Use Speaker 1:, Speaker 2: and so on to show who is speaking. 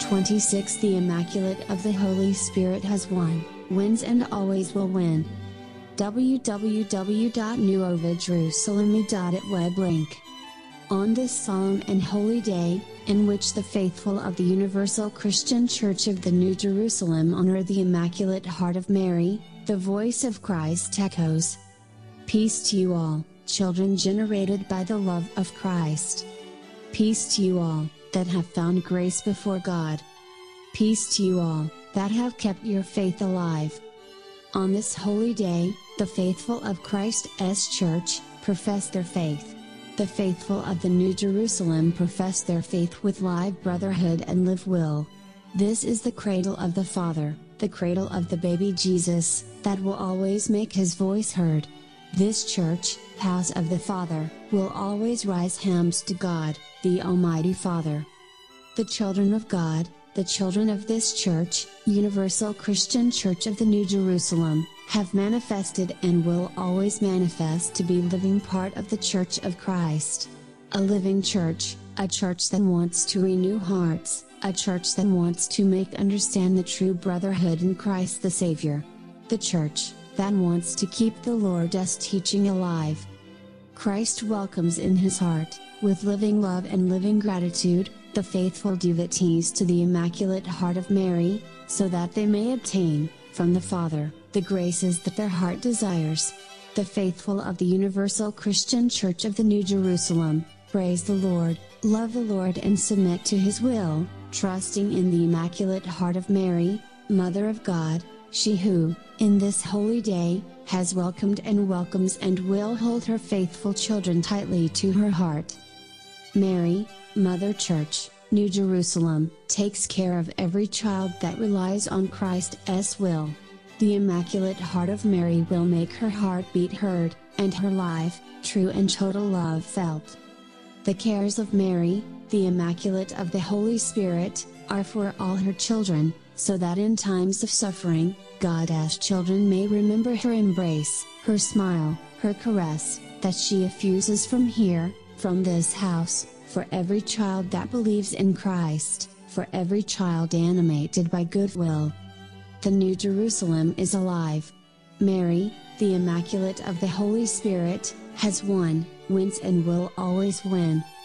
Speaker 1: 26 The Immaculate of the Holy Spirit has won, wins and always will win. www.newovidjerusalem.it web link. On this solemn and holy day, in which the faithful of the Universal Christian Church of the New Jerusalem honor the Immaculate Heart of Mary, the voice of Christ echoes. Peace to you all, children generated by the love of Christ. Peace to you all, that have found grace before God. Peace to you all, that have kept your faith alive. On this holy day, the faithful of Christ's Church profess their faith. The faithful of the New Jerusalem profess their faith with live brotherhood and live will. This is the cradle of the Father, the cradle of the baby Jesus, that will always make his voice heard. This church, house of the Father, will always rise hymns to God, the Almighty Father. The children of God, the children of this church, Universal Christian Church of the New Jerusalem, have manifested and will always manifest to be living part of the Church of Christ. A living church, a church that wants to renew hearts, a church that wants to make understand the true brotherhood in Christ the Savior. The church that wants to keep the Lord's teaching alive. Christ welcomes in his heart, with living love and living gratitude, the faithful devotees to the Immaculate Heart of Mary, so that they may obtain, from the Father, the graces that their heart desires. The faithful of the Universal Christian Church of the New Jerusalem, praise the Lord, love the Lord and submit to his will, trusting in the Immaculate Heart of Mary, Mother of God, she who, in this holy day, has welcomed and welcomes and will hold her faithful children tightly to her heart. Mary, Mother Church, New Jerusalem, takes care of every child that relies on Christ's will. The Immaculate Heart of Mary will make her heartbeat heard, and her life, true and total love felt. The cares of Mary, the Immaculate of the Holy Spirit, are for all her children, so that in times of suffering, God's children may remember her embrace, her smile, her caress, that she effuses from here, from this house, for every child that believes in Christ, for every child animated by goodwill. The New Jerusalem is alive. Mary, the Immaculate of the Holy Spirit, has won, wins and will always win.